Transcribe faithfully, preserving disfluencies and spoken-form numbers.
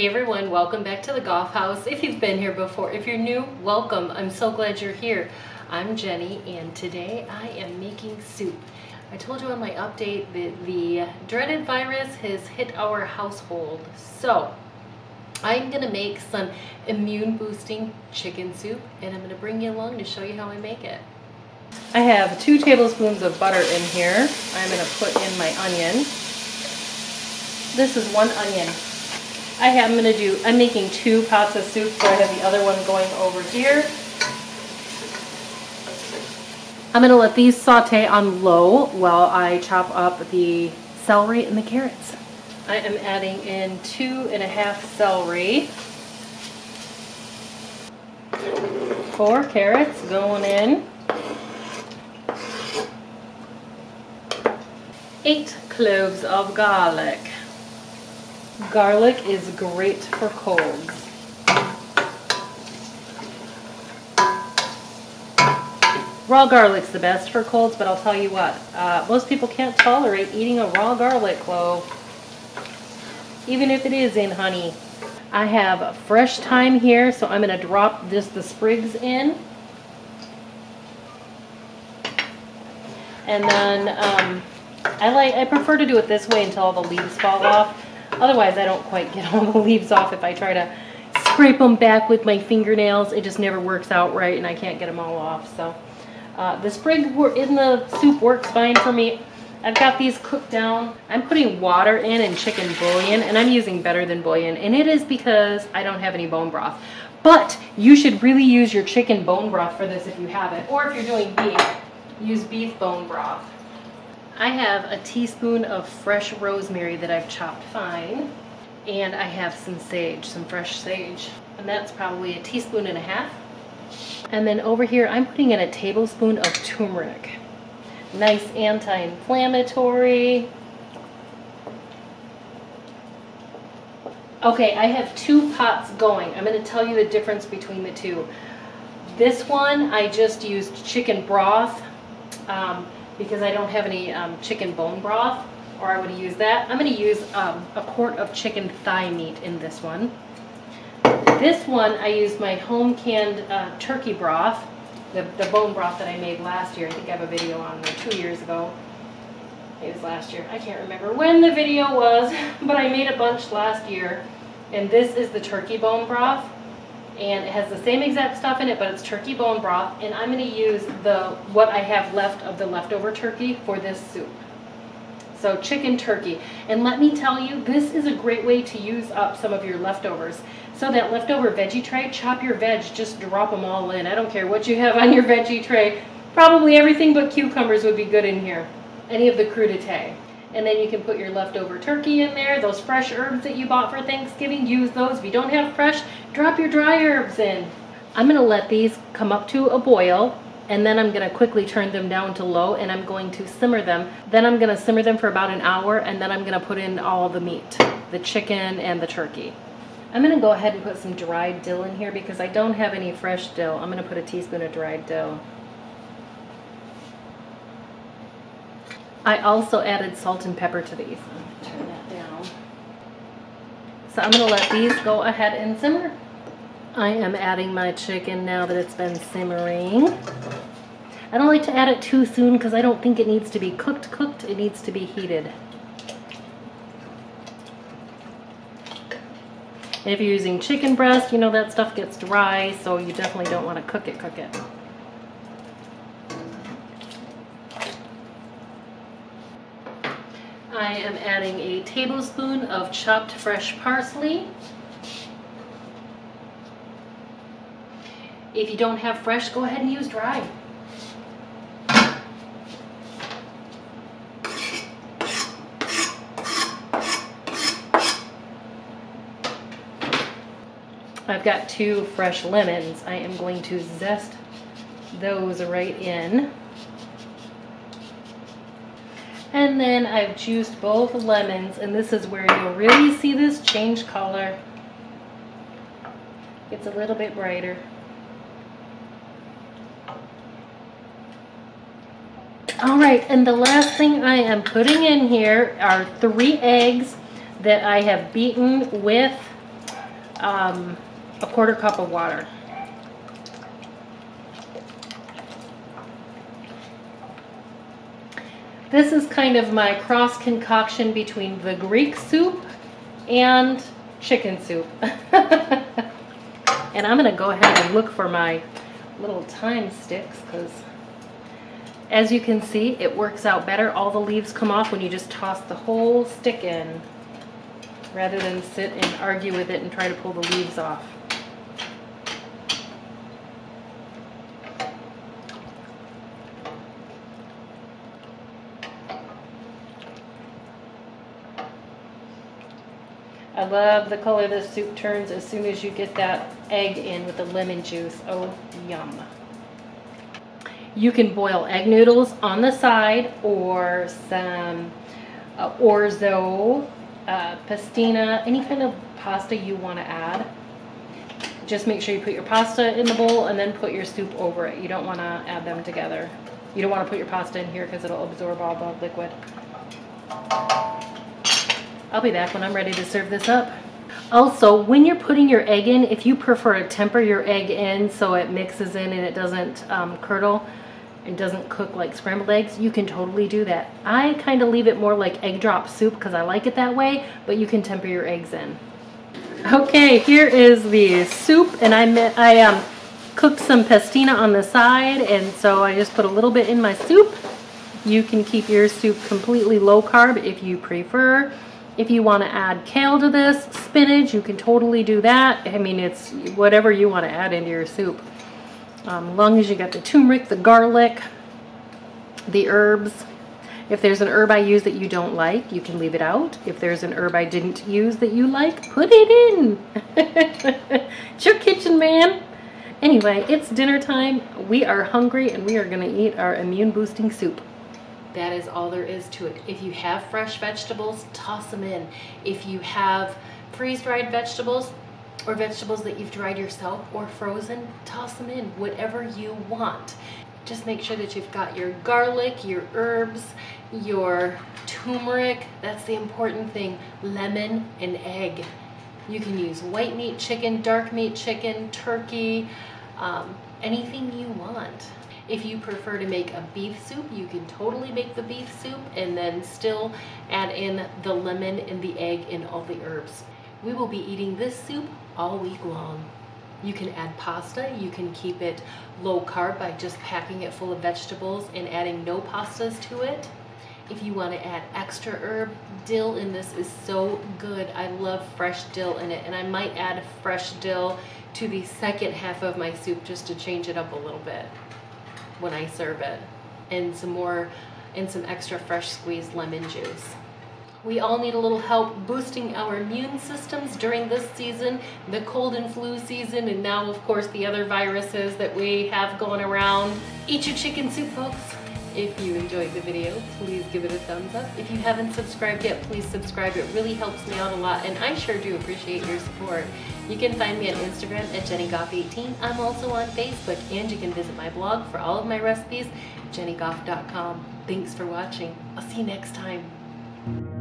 Hey everyone, welcome back to the Gough House. If you've been here before, if you're new, welcome. I'm so glad you're here. I'm Jenny and today I am making soup. I told you on my update that the dreaded virus has hit our household. So I'm gonna make some immune boosting chicken soup and I'm gonna bring you along to show you how I make it. I have two tablespoons of butter in here. I'm gonna put in my onion. This is one onion. I have, I'm going to do, I'm making two pots of soup, so I have the other one going over here. I'm going to let these saute on low while I chop up the celery and the carrots. I am adding in two and a half celery. Four carrots going in. Eight cloves of garlic. Garlic is great for colds. Raw garlic's the best for colds, but I'll tell you what, uh, most people can't tolerate eating a raw garlic clove, even if it is in honey. I have fresh thyme here, so I'm going to drop just the sprigs in. And then um, I like I prefer to do it this way until all the leaves fall off. Otherwise, I don't quite get all the leaves off if I try to scrape them back with my fingernails. It just never works out right, and I can't get them all off. So uh, the sprig in the soup works fine for me. I've got these cooked down. I'm putting water in and chicken bouillon, and I'm using Better Than Bouillon, and it is because I don't have any bone broth. But you should really use your chicken bone broth for this if you have it, or if you're doing beef, use beef bone broth. I have a teaspoon of fresh rosemary that I've chopped fine, and I have some sage, some fresh sage, and that's probably a teaspoon and a half. And then over here I'm putting in a tablespoon of turmeric. Nice anti-inflammatory. Okay, I have two pots going. I'm going to tell you the difference between the two. This one I just used chicken broth. Um, because I don't have any um, chicken bone broth, or I would use that. I'm going to use um, a quart of chicken thigh meat in this one. This one, I used my home canned uh, turkey broth, the, the bone broth that I made last year. I think I have a video on there two years ago. It was last year. I can't remember when the video was, but I made a bunch last year. And this is the turkey bone broth. And it has the same exact stuff in it, but it's turkey bone broth, and I'm going to use the what I have left of the leftover turkey for this soup. So chicken turkey. And let me tell you, this is a great way to use up some of your leftovers. So that leftover veggie tray, chop your veg, just drop them all in. I don't care what you have on your veggie tray. Probably everything but cucumbers would be good in here. Any of the crudité. And then you can put your leftover turkey in there. Those fresh herbs that you bought for Thanksgiving, use those. If you don't have fresh, drop your dry herbs in. I'm going to let these come up to a boil, and then I'm going to quickly turn them down to low, and I'm going to simmer them. Then I'm going to simmer them for about an hour, and then I'm going to put in all the meat, the chicken and the turkey. I'm going to go ahead and put some dried dill in here because I don't have any fresh dill. I'm going to put a teaspoon of dried dill. I also added salt and pepper to these. I'm going to turn that down. So I'm going to let these go ahead and simmer. I am adding my chicken now that it's been simmering. I don't like to add it too soon because I don't think it needs to be cooked cooked. It needs to be heated. And if you're using chicken breast, you know that stuff gets dry, so you definitely don't want to cook it, cook it. I am adding a tablespoon of chopped fresh parsley. If you don't have fresh, go ahead and use dry. I've got two fresh lemons. I am going to zest those right in. And then I've juiced both lemons, and this is where you'll really see this change color. It's a little bit brighter. All right, and the last thing I am putting in here are three eggs that I have beaten with um, a quarter cup of water. This is kind of my cross concoction between the Greek soup and chicken soup. And I'm gonna go ahead and look for my little thyme sticks, because as you can see, it works out better. All the leaves come off when you just toss the whole stick in, rather than sit and argue with it and try to pull the leaves off. I love the color the soup turns as soon as you get that egg in with the lemon juice. Oh, yum. You can boil egg noodles on the side, or some uh, orzo, uh, pastina, any kind of pasta you want to add. Just make sure you put your pasta in the bowl and then put your soup over it. You don't want to add them together. You don't want to put your pasta in here because it'll absorb all the liquid. I'll be back when I'm ready to serve this up. Also, when you're putting your egg in, if you prefer to temper your egg in so it mixes in and it doesn't um, curdle and doesn't cook like scrambled eggs, you can totally do that. I kind of leave it more like egg drop soup because I like it that way, but you can temper your eggs in. Okay, here is the soup, and I, I um, cooked some pastina on the side, and so I just put a little bit in my soup. You can keep your soup completely low carb if you prefer. If you want to add kale to this, spinach, you can totally do that. I mean, it's whatever you want to add into your soup. Um, as long as you got the turmeric, the garlic, the herbs. If there's an herb I use that you don't like, you can leave it out. If there's an herb I didn't use that you like, put it in. It's your kitchen, man. Anyway, it's dinner time. We are hungry and we are going to eat our immune boosting soup. That is all there is to it. If you have fresh vegetables, toss them in. If you have freeze-dried vegetables or vegetables that you've dried yourself or frozen, toss them in, whatever you want. Just make sure that you've got your garlic, your herbs, your turmeric, that's the important thing, lemon and egg. You can use white meat chicken, dark meat chicken, turkey, um, anything you want. If you prefer to make a beef soup, you can totally make the beef soup and then still add in the lemon and the egg and all the herbs. We will be eating this soup all week long. You can add pasta, you can keep it low carb by just packing it full of vegetables and adding no pastas to it. If you want to add extra herb, dill in this is so good. I love fresh dill in it, and I might add fresh dill to the second half of my soup just to change it up a little bit when I serve it, and some more and some extra fresh squeezed lemon juice. We all need a little help boosting our immune systems during this season, the cold and flu season, and now of course the other viruses that we have going around. Eat your chicken soup, folks. If you enjoyed the video, please give it a thumbs up. If you haven't subscribed yet, please subscribe. It really helps me out a lot, and I sure do appreciate your support. You can find me on Instagram at jenny gough eighteen. I'm also on Facebook, and you can visit my blog for all of my recipes, jenny gough dot com. Thanks for watching. I'll see you next time.